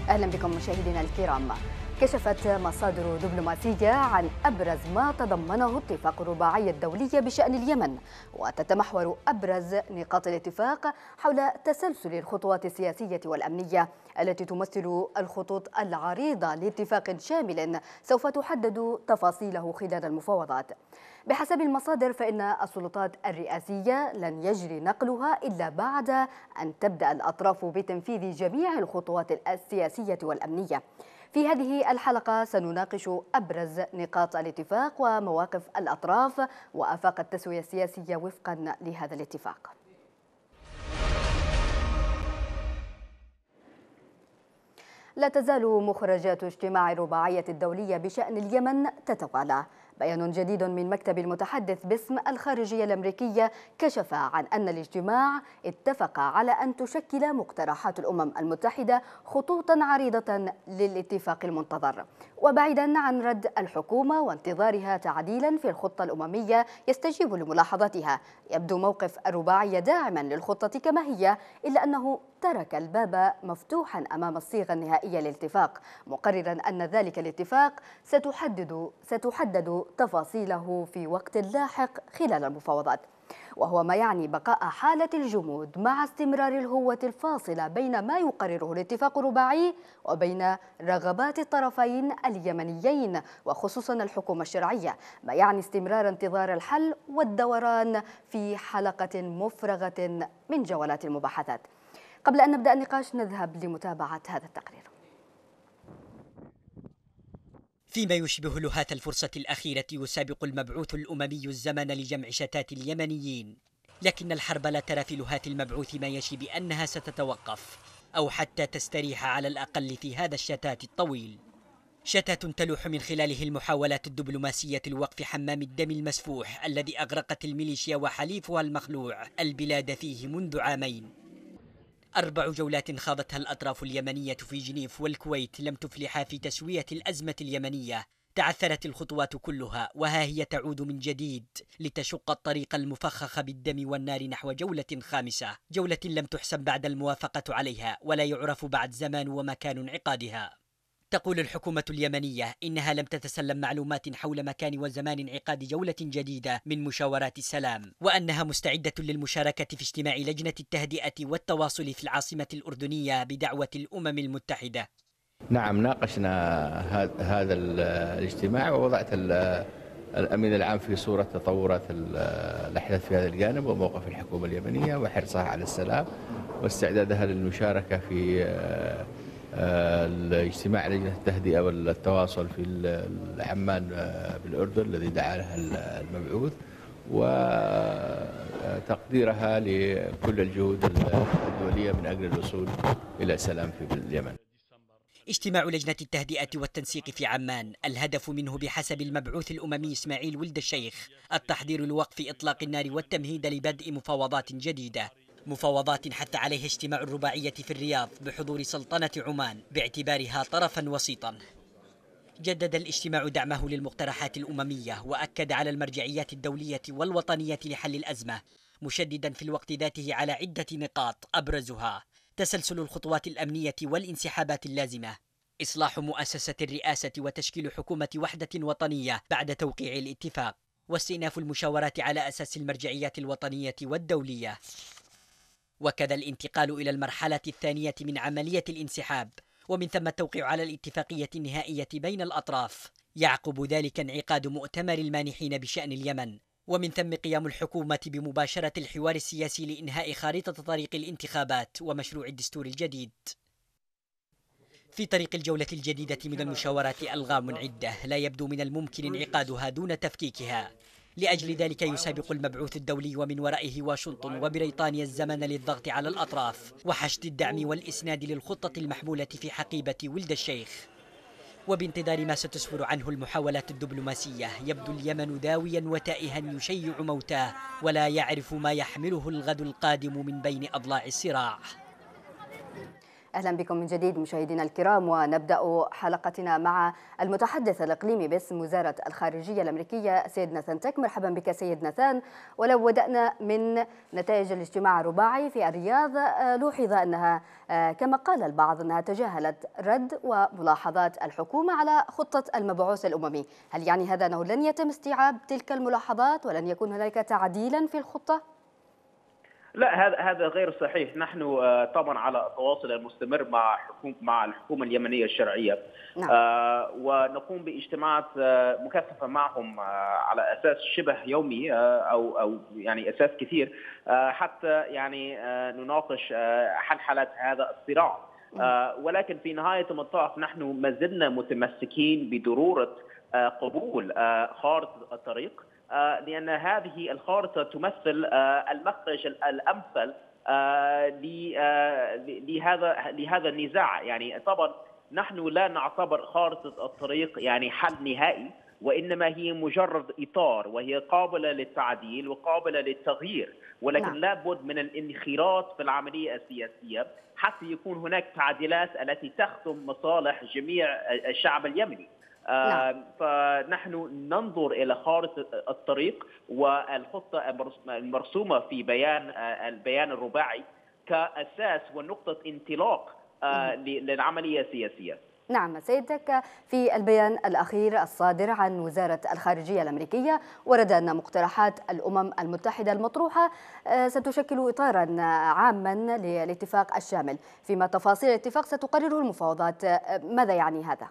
أهلا بكم مشاهدينا الكرام. كشفت مصادر دبلوماسية عن أبرز ما تضمنه اتفاق الرباعية الدولية بشأن اليمن، وتتمحور أبرز نقاط الاتفاق حول تسلسل الخطوات السياسية والأمنية التي تمثل الخطوط العريضة لاتفاق شامل سوف تحدد تفاصيله خلال المفاوضات. بحسب المصادر فإن السلطات الرئاسية لن يجري نقلها إلا بعد أن تبدأ الأطراف بتنفيذ جميع الخطوات السياسية والأمنية. في هذه الحلقة سنناقش أبرز نقاط الاتفاق ومواقف الأطراف وآفاق التسوية السياسية وفقا لهذا الاتفاق. لا تزال مخرجات اجتماع الرباعية الدولية بشأن اليمن تتوالى. بيان جديد من مكتب المتحدث باسم الخارجية الأمريكية كشف عن أن الاجتماع اتفق على أن تشكل مقترحات الأمم المتحدة خطوطا عريضة للاتفاق المنتظر. وبعيدا عن رد الحكومة وانتظارها تعديلا في الخطة الأممية يستجيب لملاحظاتها، يبدو موقف الرباعية داعما للخطة كما هي، إلا أنه ترك الباب مفتوحا أمام الصيغة النهائية للاتفاق، مقررا أن ذلك الاتفاق ستحدد تفاصيله في وقت لاحق خلال المفاوضات، وهو ما يعني بقاء حالة الجمود مع استمرار الهوة الفاصلة بين ما يقرره الاتفاق الرباعي وبين رغبات الطرفين اليمنيين وخصوصا الحكومة الشرعية، ما يعني استمرار انتظار الحل والدوران في حلقة مفرغة من جولات المباحثات. قبل أن نبدأ النقاش نذهب لمتابعة هذا التقرير. فيما يشبه لهات الفرصة الأخيرة يسابق المبعوث الأممي الزمن لجمع شتات اليمنيين، لكن الحرب لا ترى في لهات المبعوث ما يشي بأنها ستتوقف أو حتى تستريح على الأقل في هذا الشتات الطويل. شتات تلوح من خلاله المحاولات الدبلوماسية لوقف حمام الدم المسفوح الذي أغرقت الميليشيا وحليفها المخلوع البلاد فيه منذ عامين. 4 جولات خاضتها الأطراف اليمنية في جنيف والكويت لم تفلحا في تسوية الأزمة اليمنية. تعثرت الخطوات كلها وها هي تعود من جديد لتشق الطريق المفخخ بالدم والنار نحو جولة خامسة، جولة لم تحسم بعد الموافقة عليها ولا يعرف بعد زمان ومكان انعقادها. تقول الحكومة اليمنية إنها لم تتسلم معلومات حول مكان وزمان انعقاد جولة جديدة من مشاورات السلام، وأنها مستعدة للمشاركة في اجتماع لجنة التهدئة والتواصل في العاصمة الأردنية بدعوة الأمم المتحدة. نعم، ناقشنا هذا الاجتماع ووضعت الأمين العام في صورة تطورات الأحداث في هذا الجانب وموقف الحكومة اليمنية وحرصها على السلام واستعدادها للمشاركة في الاجتماع لجنة التهدئة والتواصل في عمان بالأردن الذي دعا لها المبعوث، وتقديرها لكل الجهود الدولية من أجل الوصول إلى سلام في اليمن. اجتماع لجنة التهدئة والتنسيق في عمان الهدف منه بحسب المبعوث الأممي إسماعيل ولد الشيخ التحضير لوقف إطلاق النار والتمهيد لبدء مفاوضات جديدة، مفاوضات حث عليها اجتماع الرباعية في الرياض بحضور سلطنة عمان باعتبارها طرفا وسيطا. جدد الاجتماع دعمه للمقترحات الأممية وأكد على المرجعيات الدولية والوطنية لحل الأزمة، مشددا في الوقت ذاته على عدة نقاط أبرزها تسلسل الخطوات الأمنية والانسحابات اللازمة، إصلاح مؤسسة الرئاسة وتشكيل حكومة وحدة وطنية بعد توقيع الاتفاق، واستئناف المشاورات على أساس المرجعيات الوطنية والدولية، وكذا الانتقال إلى المرحلة الثانية من عملية الانسحاب، ومن ثم التوقيع على الاتفاقية النهائية بين الأطراف، يعقب ذلك انعقاد مؤتمر المانحين بشأن اليمن، ومن ثم قيام الحكومة بمباشرة الحوار السياسي لإنهاء خارطة طريق الانتخابات ومشروع الدستور الجديد. في طريق الجولة الجديدة من المشاورات ألغام عدة لا يبدو من الممكن انعقادها دون تفكيكها، لأجل ذلك يسابق المبعوث الدولي ومن ورائه واشنطن وبريطانيا الزمن للضغط على الأطراف وحشد الدعم والإسناد للخطة المحمولة في حقيبة ولد الشيخ. وبانتظار ما ستسفر عنه المحاولات الدبلوماسية يبدو اليمن داويا وتائها يشيع موتاه ولا يعرف ما يحمله الغد القادم من بين أضلاع الصراع. أهلا بكم من جديد مشاهدينا الكرام، ونبدأ حلقتنا مع المتحدث الإقليمي باسم وزارة الخارجية الأمريكية سيد ناثان تك. مرحبا بك سيد ناثان. ولو بدأنا من نتائج الاجتماع الرباعي في الرياض، لوحظ أنها كما قال البعض أنها تجاهلت رد وملاحظات الحكومة على خطة المبعوث الأممي. هل يعني هذا أنه لن يتم استيعاب تلك الملاحظات ولن يكون هناك تعديلا في الخطة؟ لا، هذا غير صحيح. نحن طبعا على تواصل مستمر مع الحكومة اليمنية الشرعية. نعم. ونقوم باجتماعات مكثفة معهم على أساس شبه يومي أو يعني أساس كثير، حتى يعني نناقش حلحلة هذا الصراع. ولكن في نهاية المطاف نحن ما زلنا متمسكين بضرورة قبول خارطة الطريق، لأن هذه الخارطة تمثل المخرج الأمثل لهذا النزاع. يعني طبعا نحن لا نعتبر خارطة الطريق يعني حل نهائي، وإنما هي مجرد إطار، وهي قابلة للتعديل وقابلة للتغيير، ولكن لابد من الانخراط في العملية السياسية حتى يكون هناك تعديلات التي تخدم مصالح جميع الشعب اليمني. فنحن ننظر إلى خارطة الطريق والخطة المرسومة في البيان الرباعي كأساس ونقطة انطلاق للعملية السياسية. نعم سيدك، في البيان الأخير الصادر عن وزارة الخارجية الأمريكية ورد أن مقترحات الأمم المتحدة المطروحة ستشكل إطارا عاما للاتفاق الشامل، فيما تفاصيل الاتفاق ستقرره المفاوضات. ماذا يعني هذا؟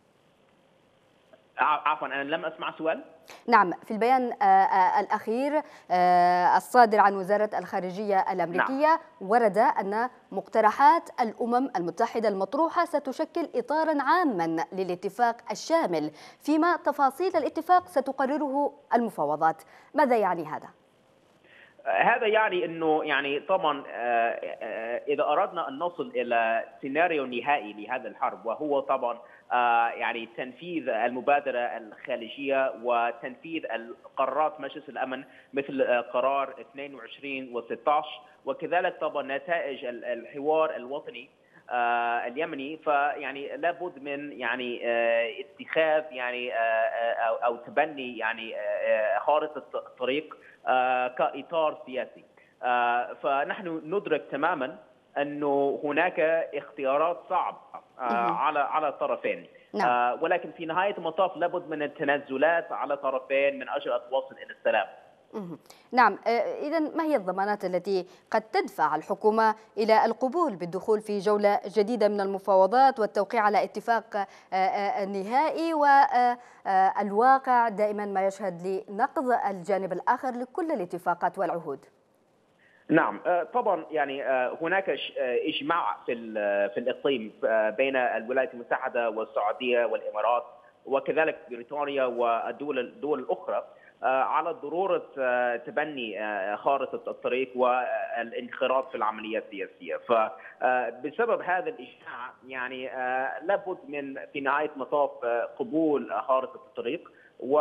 عفوا، أنا لم أسمع سؤال. نعم، في البيان الأخير الصادر عن وزارة الخارجية الأمريكية نعم. ورد أن مقترحات الأمم المتحدة المطروحة ستشكل إطارا عاما للاتفاق الشامل، فيما تفاصيل الاتفاق ستقرره المفاوضات. ماذا يعني هذا؟ هذا يعني أنه يعني طبعا إذا أردنا أن نصل إلى سيناريو نهائي لهذا الحرب، وهو طبعا يعني تنفيذ المبادرة الخارجية وتنفيذ القرارات مجلس الأمن مثل قرار 22 و16، وكذلك طبعا نتائج الحوار الوطني اليمني، فيعني لابد من يعني اتخاذ يعني أو تبني يعني خارطة الطريق كإطار سياسي. فنحن ندرك تماما أنه هناك اختيارات صعبة على الطرفين. ولكن في نهاية المطاف لابد من التنازلات على طرفين من أجل الوصول إلى السلام. نعم، إذن ما هي الضمانات التي قد تدفع الحكومة إلى القبول بالدخول في جولة جديدة من المفاوضات والتوقيع على اتفاق نهائي، والواقع دائما ما يشهد لنقض الجانب الآخر لكل الاتفاقات والعهود؟ نعم، طبعا يعني هناك إجماع في الإقليم بين الولايات المتحدة والسعودية والإمارات وكذلك بريطانيا والدول الأخرى على ضرورة تبني خارطة الطريق والانخراط في العملية السياسية. فبسبب هذا الإجماع يعني لابد من في نهاية المطاف قبول خارطة الطريق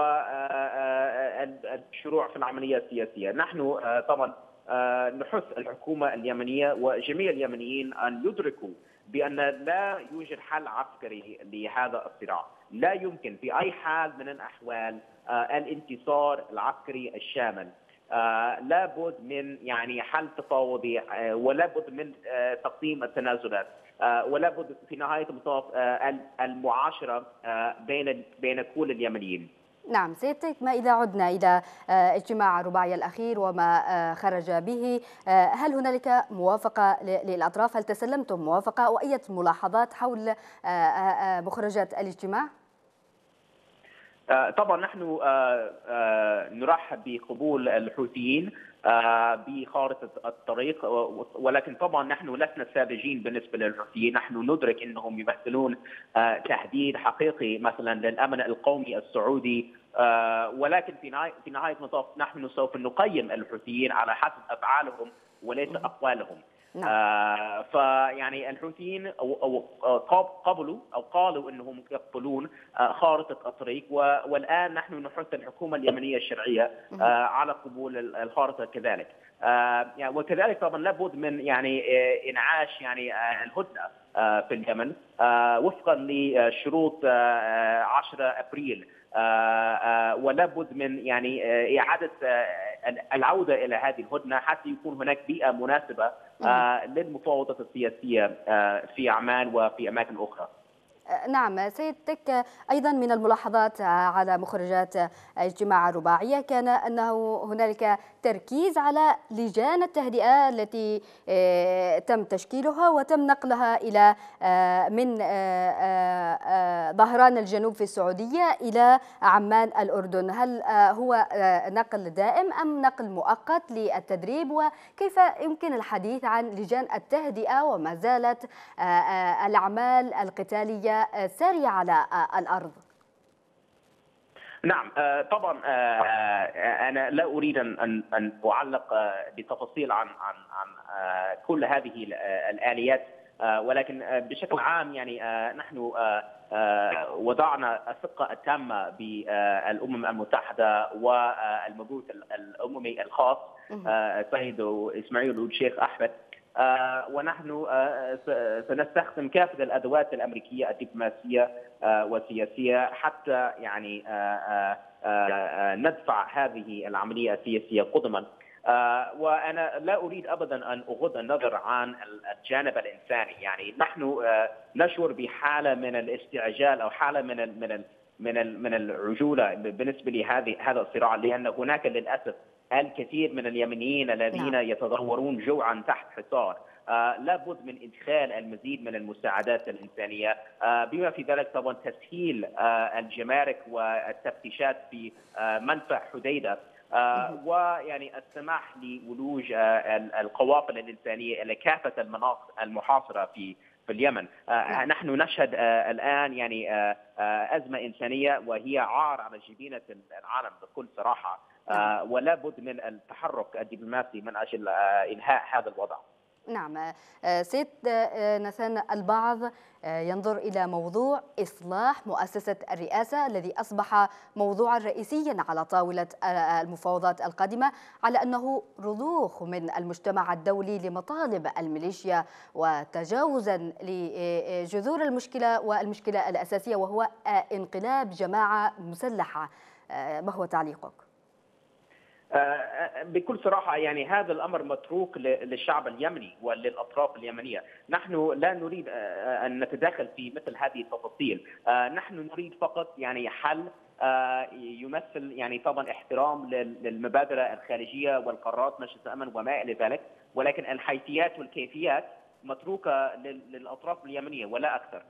والشروع في العملية السياسية. نحن طبعا نحث الحكومة اليمنية وجميع اليمنيين أن يدركوا بأن لا يوجد حل عسكري لهذا الصراع. لا يمكن في أي حال من الأحوال الانتصار العسكري الشامل. لابد من يعني حل تفاوضي، ولابد من تقديم التنازلات، ولابد في نهاية المطاف المعاشرة بين كل اليمنيين. نعم سيدتك، ما إذا عدنا إلى اجتماع الرباعي الأخير وما خرج به، هل هنالك موافقة للأطراف؟ هل تسلمتم موافقة أو أي ملاحظات حول مخرجات الاجتماع؟ طبعا نحن نرحب بقبول الحوثيين بخارطة الطريق، ولكن طبعا نحن لسنا ساذجين بالنسبة للحوثيين. نحن ندرك أنهم يمثلون تهديد حقيقي مثلا للأمن القومي السعودي، ولكن في نهاية المطاف نحن سوف نقيم الحوثيين على حسب أفعالهم وليس أقوالهم. فيعني الحوثيين قبلوا أو قالوا أنهم يقبلون خارطة الطريق، والآن نحن نحث الحكومة اليمنية الشرعية على قبول الخارطة كذلك. وكذلك طبعا لابد من يعني إنعاش يعني الهدنة في اليمن وفقا لشروط 10 أبريل، ولابد من يعني إعادة العودة إلى هذه الهدنة حتى يكون هناك بيئة مناسبة للمفاوضات السياسية في عمان وفي أماكن أخرى. نعم سيدتك، أيضا من الملاحظات على مخرجات اجتماع الرباعية كان أنه هنالك تركيز على لجان التهدئة التي تم تشكيلها وتم نقلها إلى من ظهران الجنوب في السعودية إلى عمان الأردن. هل هو نقل دائم أم نقل مؤقت للتدريب؟ وكيف يمكن الحديث عن لجان التهدئة وما زالت الأعمال القتالية سارية على الأرض؟ نعم طبعا أنا لا أريد أن أعلق بتفاصيل عن كل هذه الآليات، ولكن بشكل عام يعني نحن وضعنا الثقة التامة بالأمم المتحدة والمبعوث الأممي الخاص السيد إسماعيل ولد الشيخ أحمد، ونحن سنستخدم كافة الأدوات الأمريكية الدبلوماسية والسياسية حتى يعني ندفع هذه العملية السياسية قدما. وأنا لا أريد أبدا أن أغض النظر عن الجانب الإنساني. يعني نحن نشعر بحالة من الاستعجال أو حالة من العجولة بالنسبة لهذا الصراع، لأن هناك للأسف الكثير من اليمنيين الذين يتضورون جوعا تحت حصار. لابد من إدخال المزيد من المساعدات الإنسانية، بما في ذلك طبعا تسهيل الجمارك والتفتيشات في منفى حديدة، ويعني السماح لولوج القوافل الإنسانية إلى كافة المناطق المحاصرة في اليمن. نحن نشهد الآن يعني أزمة إنسانية وهي عار على جبينة العالم بكل صراحة، ولا بد من التحرك الدبلوماسي من أجل إنهاء هذا الوضع. نعم سيد ناثان، البعض ينظر إلى موضوع إصلاح مؤسسة الرئاسة الذي أصبح موضوعا رئيسيا على طاولة المفاوضات القادمة، على أنه رضوخ من المجتمع الدولي لمطالب الميليشيا وتجاوزا لجذور المشكلة والمشكلة الأساسية وهو انقلاب جماعة مسلحة. ما هو تعليقك؟ بكل صراحة يعني هذا الأمر متروك للشعب اليمني وللأطراف اليمنية. نحن لا نريد أن نتداخل في مثل هذه التفاصيل. نحن نريد فقط يعني حل يمثل يعني طبعا احترام للمبادرة الخارجية والقرارات مجلس الأمن وما إلى ذلك، ولكن الحيثيات والكيفيات متروكة للأطراف اليمنية ولا أكثر.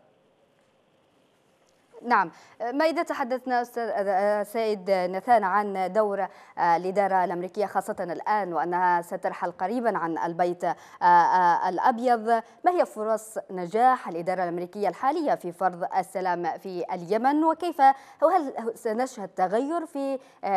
نعم، ما إذا تحدثنا سيد ناثان عن دور الإدارة الأمريكية خاصة الآن وأنها سترحل قريبا عن البيت الأبيض، ما هي فرص نجاح الإدارة الأمريكية الحالية في فرض السلام في اليمن، وكيف هل سنشهد تغير في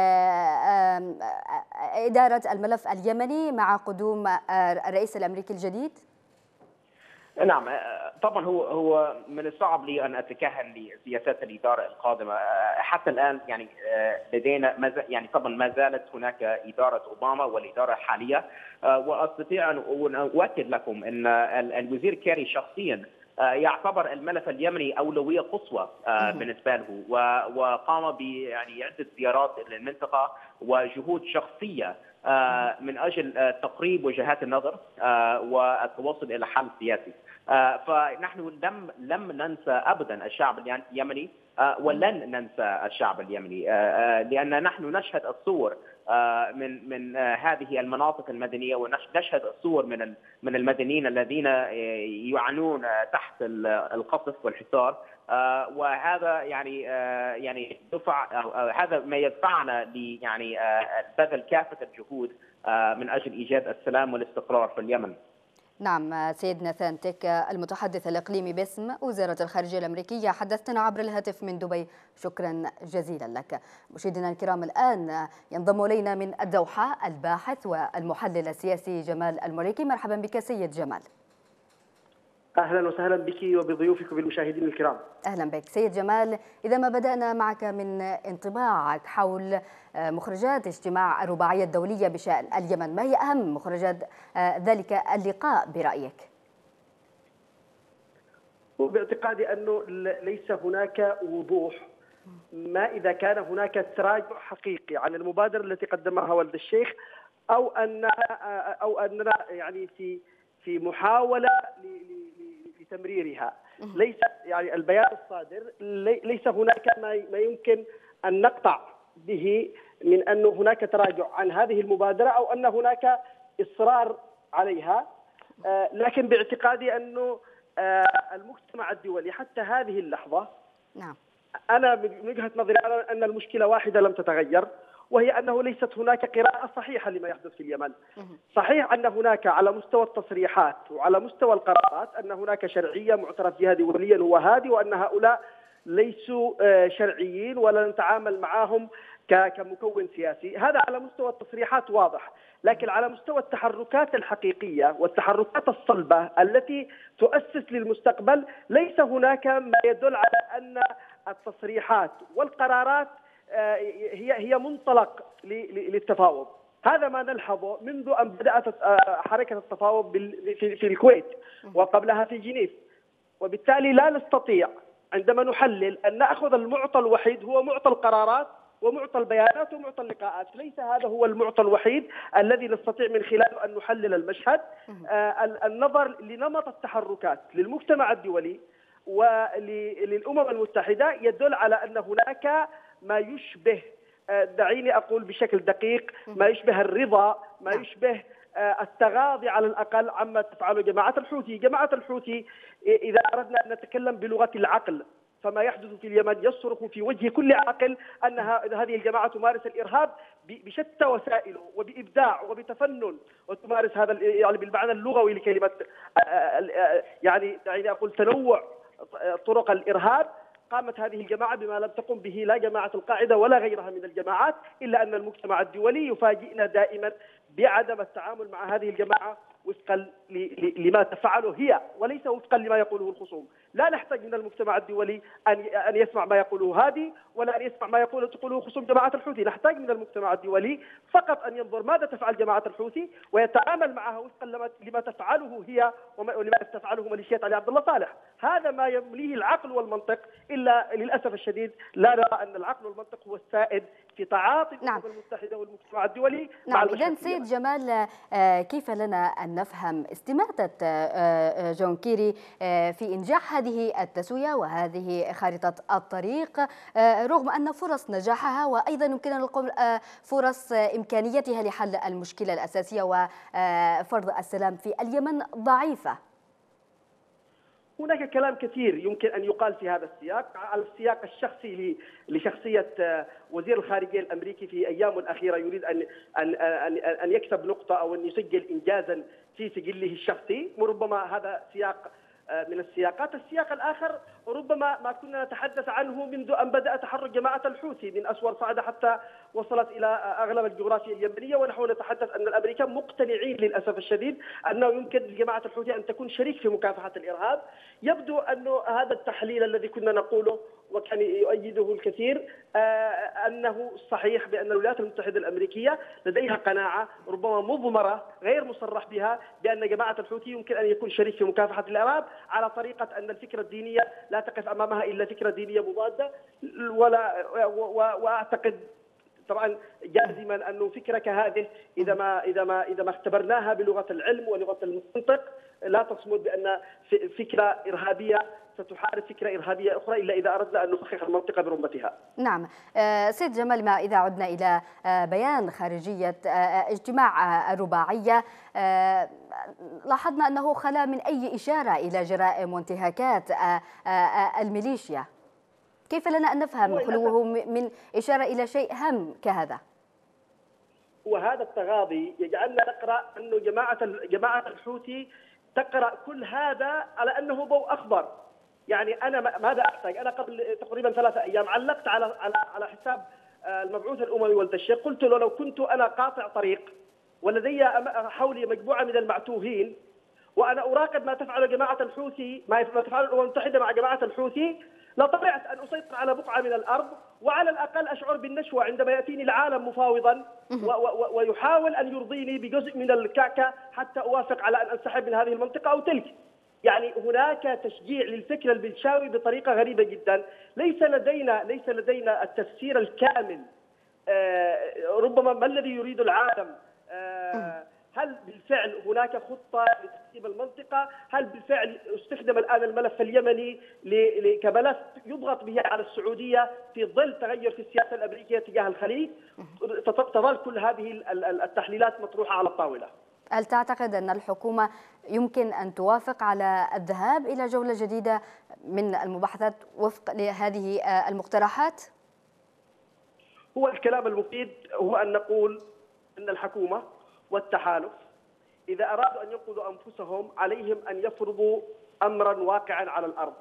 إدارة الملف اليمني مع قدوم الرئيس الأمريكي الجديد؟ نعم طبعا هو من الصعب لي ان اتكهن لسياسات الاداره القادمه. حتى الان يعني لدينا يعني طبعا ما زالت هناك اداره اوباما والاداره الحاليه، واستطيع ان اؤكد لكم ان الوزير كيري شخصيا يعتبر الملف اليمني اولويه قصوى بالنسبه له، وقام ب يعني عده زيارات للمنطقه وجهود شخصيه من اجل تقريب وجهات النظر والتوصل الى حل سياسي. فنحن لم ننسى ابدا الشعب اليمني ولن ننسى الشعب اليمني، لان نحن نشهد الصور من هذه المناطق المدنيه، ونشهد الصور من المدنيين الذين يعانون تحت القصف والحصار، وهذا يعني دفع هذا ما يدفعنا يعني بذل كافه الجهود من اجل ايجاد السلام والاستقرار في اليمن. نعم، سيد ناثان تيك المتحدث الإقليمي باسم وزارة الخارجية الأمريكية حدثتنا عبر الهاتف من دبي، شكرا جزيلا لك. مشاهدينا الكرام، الآن ينضم إلينا من الدوحة الباحث والمحلل السياسي جمال المريكي. مرحبا بك سيد جمال. أهلا وسهلا بك وبضيوفك وبالمشاهدين الكرام. أهلا بك سيد جمال. إذا ما بدأنا معك من انطباعك حول مخرجات اجتماع الرباعية الدولية بشأن اليمن، ما هي أهم مخرجات ذلك اللقاء برأيك؟ وباعتقادي أنه ليس هناك وضوح ما إذا كان هناك تراجع حقيقي عن المبادرة التي قدمها ولد الشيخ أو أننا يعني في محاولة لتمريرها. ليس يعني البيان الصادر ليس هناك ما يمكن أن نقطع به من أن هناك تراجع عن هذه المبادرة أو أن هناك إصرار عليها، لكن باعتقادي أنه المجتمع الدولي حتى هذه اللحظة، نعم، أنا من وجهة نظري أن المشكلة واحدة لم تتغير، وهي أنه ليست هناك قراءة صحيحة لما يحدث في اليمن. صحيح أن هناك على مستوى التصريحات وعلى مستوى القرارات أن هناك شرعية معترف بها دوليا وهذه، وأن هؤلاء ليسوا شرعيين ولا نتعامل معهم كمكون سياسي. هذا على مستوى التصريحات واضح، لكن على مستوى التحركات الحقيقية والتحركات الصلبة التي تؤسس للمستقبل ليس هناك ما يدل على أن التصريحات والقرارات هي منطلق للتفاوض. هذا ما نلحظه منذ أن بدأت حركة التفاوض في الكويت وقبلها في جنيف، وبالتالي لا نستطيع عندما نحلل أن نأخذ المعطى الوحيد هو معطى القرارات ومعطى البيانات ومعطى اللقاءات. ليس هذا هو المعطى الوحيد الذي نستطيع من خلاله أن نحلل المشهد. النظر لنمط التحركات للمجتمع الدولي وللأمم المتحدة يدل على أن هناك ما يشبه، دعيني أقول بشكل دقيق، ما يشبه الرضا، ما يشبه التغاضي على الأقل عما تفعله جماعة الحوثي. جماعة الحوثي إذا أردنا أن نتكلم بلغة العقل، فما يحدث في اليمن يصرخ في وجه كل عاقل أن هذه الجماعة تمارس الإرهاب بشتى وسائله وبإبداع وبتفنن، وتمارس هذا يعني بالمعنى اللغوي لكلمة، يعني دعيني أقول تنوع طرق الإرهاب. قامت هذه الجماعة بما لم تقم به لا جماعة القاعدة ولا غيرها من الجماعات، إلا أن المجتمع الدولي يفاجئنا دائما بعدم التعامل مع هذه الجماعة وفقا لما تفعله هي وليس وفقا لما يقوله الخصوم. لا نحتاج من المجتمع الدولي أن يسمع ما يقوله هذه ولا أن يسمع ما تقوله خصوم جماعة الحوثي. نحتاج من المجتمع الدولي فقط أن ينظر ماذا تفعل جماعة الحوثي ويتعامل معها وفقا لما تفعله هي ولما تفعله ميليشيات علي عبد الله صالح. هذا ما يمليه العقل والمنطق، إلا للأسف الشديد لا نرى أن العقل والمنطق هو السائد في تعاطي الأمم المتحدة والمجتمع الدولي. نعم، إذن سيد جمال، كيف لنا أن نفهم استماتة جون كيري في إنجاح هذه التسوية وهذه خارطة الطريق، رغم أن فرص نجاحها وأيضا يمكننا نقول فرص إمكانيتها لحل المشكلة الأساسية وفرض السلام في اليمن ضعيفة؟ هناك كلام كثير يمكن أن يقال في هذا السياق، على السياق الشخصي لشخصية وزير الخارجية الأمريكي في أيامه الأخيرة يريد أن يكسب نقطة أو أن يسجل إنجازا في سجله الشخصي، وربما هذا سياق من السياقات. السياق الآخر ربما ما كنا نتحدث عنه منذ أن بدأ تحرك جماعة الحوثي من أسور صعدة حتى وصلت إلى أغلب الجغرافيا اليمنية، ونحن نتحدث أن الأمريكان مقتنعين للأسف الشديد أنه يمكن لجماعة الحوثي أن تكون شريك في مكافحة الإرهاب. يبدو أن هذا التحليل الذي كنا نقوله وكان يؤيده الكثير أنه صحيح، بأن الولايات المتحدة الأمريكية لديها قناعة ربما مضمرة غير مصرح بها بأن جماعة الحوثي يمكن أن يكون شريك في مكافحة الإرهاب، على طريقة أن الفكرة الدينية لا تقف أمامها إلا فكرة دينية مضادة. وأعتقد طبعا جازما أنه فكرة كهذه إذا ما اختبرناها بلغة العلم ولغة المنطق لا تصمد بأن فكرة إرهابية ستحارب فكرة إرهابية أخرى إلا إذا أردنا أن نفخخ المنطقة برمتها. نعم سيد جمال، ما إذا عدنا إلى بيان خارجية اجتماع الرباعية، لاحظنا أنه خلا من أي إشارة إلى جرائم وانتهاكات الميليشيا. كيف لنا أن نفهم خلوه من إشارة إلى شيء هام كهذا؟ وهذا التغاضي يجعلنا نقرأ أن جماعة الحوثي تقرأ كل هذا على أنه ضوء أخضر. يعني أنا ماذا أحتاج؟ أنا قبل تقريبا 3 أيام علقت على حساب المبعوث الأممي ولد الشيخ، قلت له لو كنت أنا قاطع طريق ولدي حولي مجموعة من المعتوهين وأنا أراقب ما تفعل جماعة الحوثي، ما تفعل الأمم المتحدة مع جماعة الحوثي، لطلعت أن أسيطر على بقعة من الأرض وعلى الأقل أشعر بالنشوة عندما يأتيني العالم مفاوضا ويحاول أن يرضيني بجزء من الكعكة حتى أوافق على أن أنسحب من هذه المنطقة أو تلك. يعني هناك تشجيع للفكر البلشاوي بطريقة غريبة جدا. ليس لدينا التفسير الكامل. ربما ما الذي يريد العالم؟ هل بالفعل هناك خطة لتقسيم المنطقة؟ هل بالفعل استخدم الآن الملف اليمني كملف يضغط به على السعودية في ظل تغير في السياسة الأمريكية تجاه الخليج؟ تظل كل هذه التحليلات مطروحة على الطاولة. هل تعتقد أن الحكومة يمكن أن توافق على الذهاب إلى جولة جديدة من المباحثات وفق لهذه المقترحات؟ هو الكلام المفيد هو أن نقول أن الحكومة والتحالف إذا أرادوا أن ينقذوا أنفسهم عليهم أن يفرضوا أمرا واقعا على الأرض.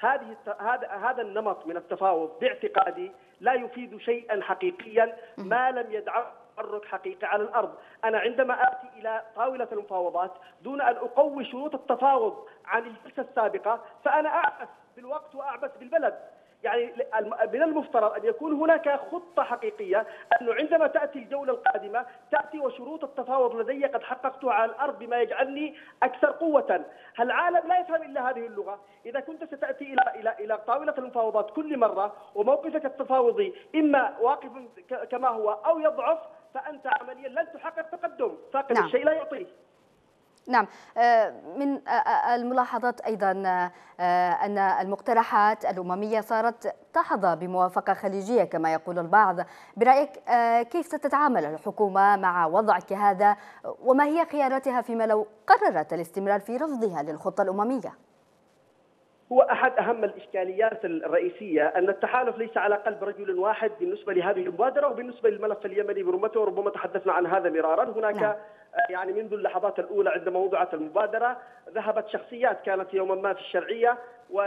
هذا النمط من التفاوض باعتقادي لا يفيد شيئا حقيقيا ما لم يدعم تحرك حقيقي على الأرض. أنا عندما آتي إلى طاولة المفاوضات دون أن أقوي شروط التفاوض عن الجلسة السابقة فأنا أعبث بالوقت وأعبث بالبلد. يعني من المفترض أن يكون هناك خطة حقيقية، أنه عندما تأتي الجولة القادمة تأتي وشروط التفاوض لدي قد حققتها على الأرض بما يجعلني أكثر قوة. العالم لا يفهم إلا هذه اللغة. إذا كنت ستأتي إلى طاولة المفاوضات كل مرة وموقفك التفاوضي إما واقف كما هو أو يضعف فأنت عمليا لن تحقق تقدم. فاقد الشيء لا يعطيه. نعم، من الملاحظات أيضا أن المقترحات الأممية صارت تحظى بموافقة خليجية كما يقول البعض. برأيك كيف ستتعامل الحكومة مع وضع كهذا، وما هي خياراتها فيما لو قررت الاستمرار في رفضها للخطة الأممية؟ هو أحد أهم الإشكاليات الرئيسية أن التحالف ليس على قلب رجل واحد بالنسبة لهذه المبادرة وبالنسبة للملف اليمني برمته، وربما تحدثنا عن هذا مرارا. هناك يعني منذ اللحظات الأولى عندما وضعت المبادرة ذهبت شخصيات كانت يوما ما في الشرعية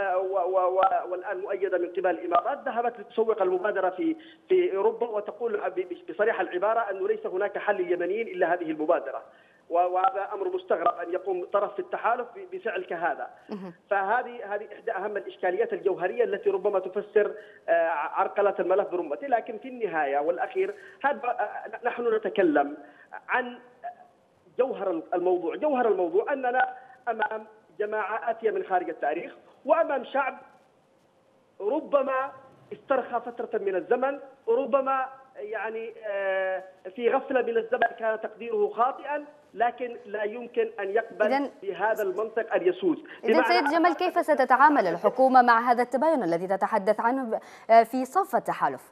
والآن مؤيدة من قبل الإمارات، ذهبت لتسوق المبادرة في أوروبا وتقول بصريح العبارة أنه ليس هناك حل لليمنيين إلا هذه المبادرة. وهذا امر مستغرب ان يقوم طرف في التحالف بفعل كهذا. فهذه احدى اهم الاشكاليات الجوهريه التي ربما تفسر عرقله الملف برمته. لكن في النهايه والاخير نحن نتكلم عن جوهر الموضوع. جوهر الموضوع اننا امام جماعه اتيه من خارج التاريخ وامام شعب ربما استرخى فتره من الزمن، وربما يعني في غفله من الزمن كان تقديره خاطئا، لكن لا يمكن أن يقبل بهذا المنطق أن يسود. إذن سيد جمال، كيف ستتعامل الحكومة مع هذا التباين الذي تتحدث عنه في صف التحالف؟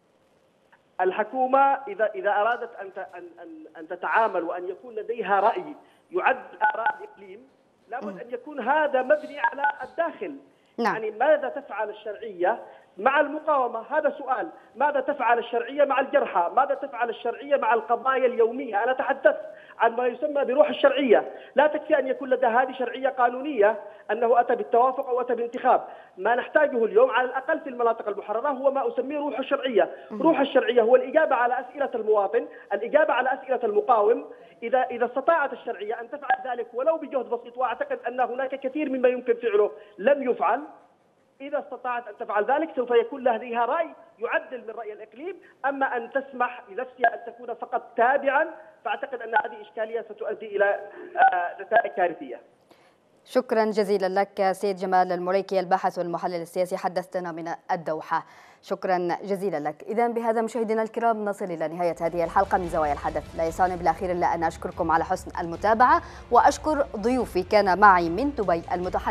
الحكومة إذا أرادت أن تتعامل وأن يكون لديها رأي يعد آراء الإقليم، لابد أن يكون هذا مبني على الداخل. يعني ماذا تفعل الشرعية مع المقاومة؟ هذا سؤال. ماذا تفعل الشرعية مع الجرحى؟ ماذا تفعل الشرعية مع القضايا اليومية؟ أنا تحدثت عن ما يسمى بروح الشرعية. لا تكفي أن يكون لدى هذه شرعية قانونية أنه أتى بالتوافق أو أتى بانتخاب. ما نحتاجه اليوم على الأقل في المناطق المحررة هو ما أسميه روح الشرعية. روح الشرعية هو الإجابة على أسئلة المواطن، الإجابة على أسئلة المقاوم. إذا استطاعت الشرعية أن تفعل ذلك ولو بجهد بسيط، وأعتقد أن هناك كثير مما يمكن فعله لم يفعل، إذا استطاعت أن تفعل ذلك سوف يكون لديها رأي يعدل من رأي الإقليم. أما أن تسمح لنفسها أن تكون فقط تابعا فأعتقد أن هذه إشكالية ستؤدي إلى نتائج كارثية. شكرا جزيلا لك سيد جمال المريكي، الباحث والمحلل السياسي، حدثتنا من الدوحة. شكرا جزيلا لك. إذا بهذا مشاهدينا الكرام نصل إلى نهاية هذه الحلقة من زوايا الحدث. لا يسعني بالأخير إلا أن أشكركم على حسن المتابعة، وأشكر ضيوفي. كان معي من دبي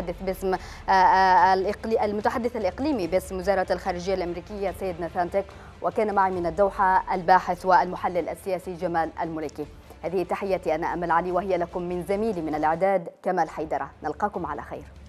المتحدث الإقليمي باسم وزارة الخارجية الأمريكية سيد ناثان تيك، وكان معي من الدوحة الباحث والمحلل السياسي جمال المريكي. هذه تحياتي أنا أمل علي، وهي لكم من زميلي من الإعداد كمال حيدرة. نلقاكم على خير.